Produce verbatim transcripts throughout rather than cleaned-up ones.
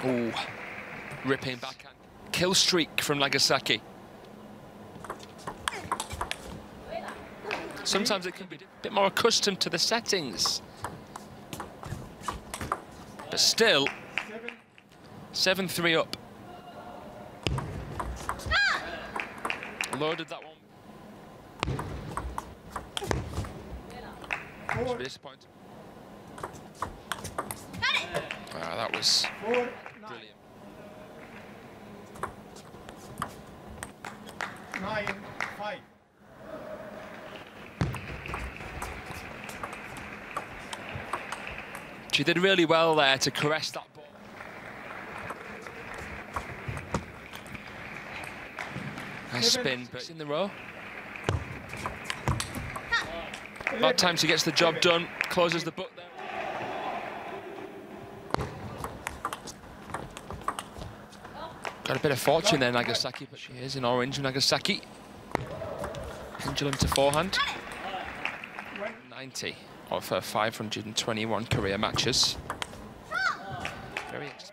Ooh, ripping backhand. Kill streak from Nagasaki. Sometimes it can be a bit more accustomed to the settings. But still, seven three up. Loaded that one. It's disappointing. Wow, that was brilliant. Nine, five. She did really well there to caress that ball. Nice spin, but in the row. About time she gets the job done, closes the book there. Got a bit of fortune there, Nagasaki, but she is in orange, Nagasaki. Pendulum to forehand. ninety of her five hundred twenty-one career matches. Very experienced.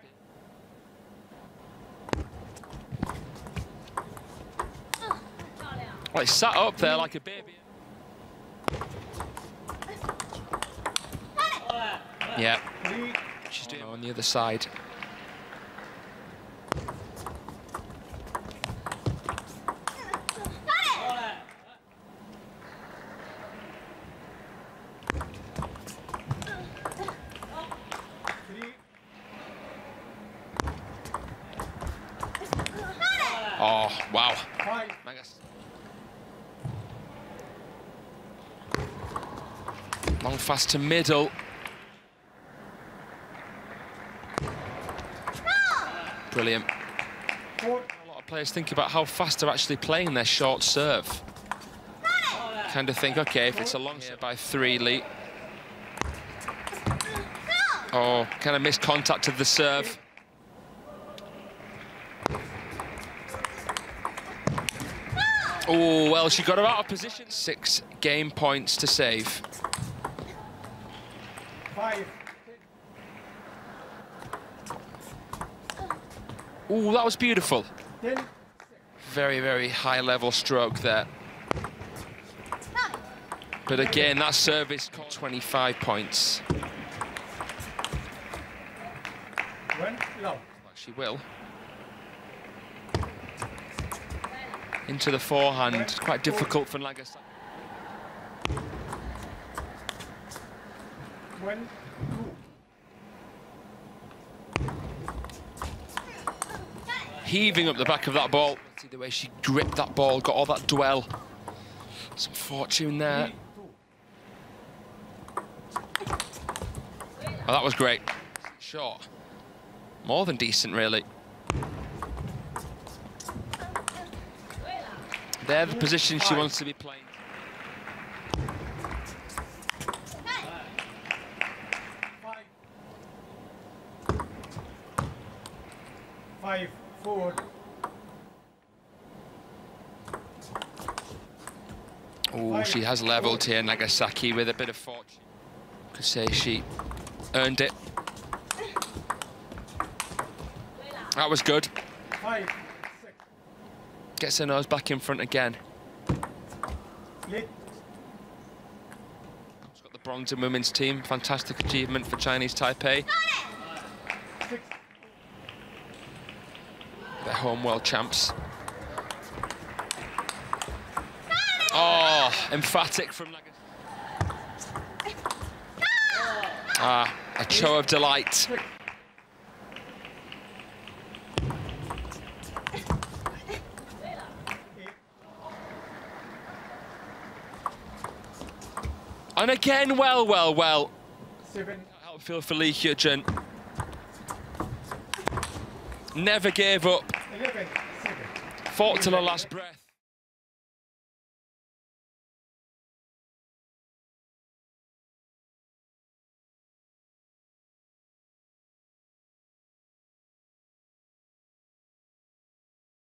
Well, it's sat up there like a baby. Yeah, she's doing it on the other side. Oh, wow. Long fast to middle. Brilliant. A lot of players think about how fast they're actually playing their short serve. Kind of think, okay, if it's a long serve by three, Lee. Oh, kind of missed contact of the serve. Oh, well, she got her out of position. Six game points to save. Five. Oh, that was beautiful. Very, very high-level stroke there. But again, that service got twenty-five points. She will. Into the forehand, quite difficult for Nagasaki. One, heaving up the back of that ball. See the way she gripped that ball, got all that dwell. Some fortune there. Oh, that was great. Short. More than decent, really. They're the position she wants to be playing. Five, four. Oh, she has levelled here, Nagasaki, with a bit of fortune. Could say she earned it. That was good. Five, six. Gets her nose back in front again. Eight. She's got the bronze in women's team. Fantastic achievement for Chinese Taipei. Six. They're home world champs. Oh, emphatic from Nagasaki. Ah, a show of delight. And again, well, well, well. Seven. Help feel for Lee Hyojin. Never gave up. Eleven. Seven. Fought till her last breath.